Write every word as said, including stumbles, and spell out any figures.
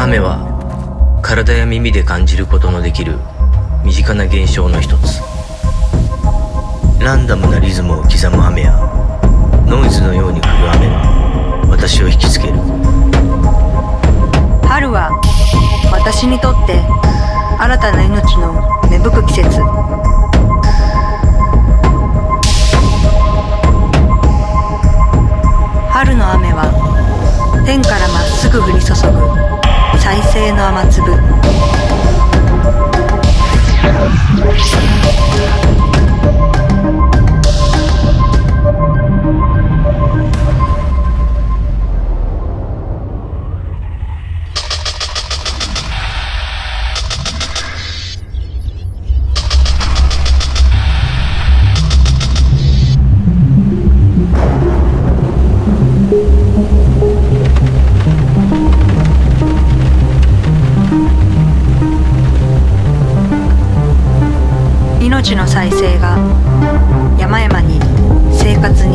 雨は体や耳で感じることのできる身近な現象の一つ。ランダムなリズムを刻む雨やノイズのように降る雨が私を引きつける。 春は私にとって新たな命の芽吹く季節。春の雨は天からまっすぐ降り注ぐ再生の雨粒。命の再生が山々に生活に